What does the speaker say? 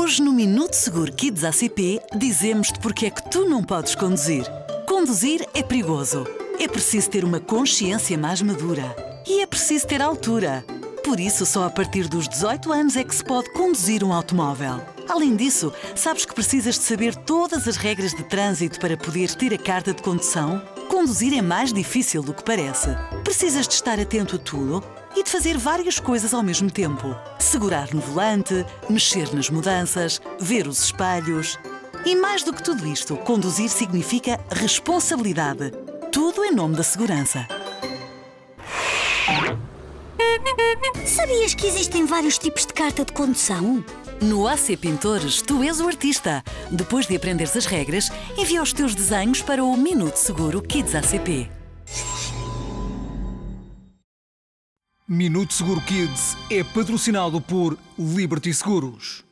Hoje no Minuto Seguro Kids ACP dizemos-te porque é que tu não podes conduzir. Conduzir é perigoso. É preciso ter uma consciência mais madura. E é preciso ter altura. Por isso, só a partir dos 18 anos é que se pode conduzir um automóvel. Além disso, sabes que precisas de saber todas as regras de trânsito para poderes ter a carta de condução? Conduzir é mais difícil do que parece. Precisas de estar atento a tudo e de fazer várias coisas ao mesmo tempo. Segurar no volante, mexer nas mudanças, ver os espelhos. E mais do que tudo isto, conduzir significa responsabilidade. Tudo em nome da segurança. Sabias que existem vários tipos de carta de condução? No AC Pintores, tu és o artista. Depois de aprenderes as regras, envia os teus desenhos para o Minuto Seguro Kids ACP. Minuto Seguro Kids é patrocinado por Liberty Seguros.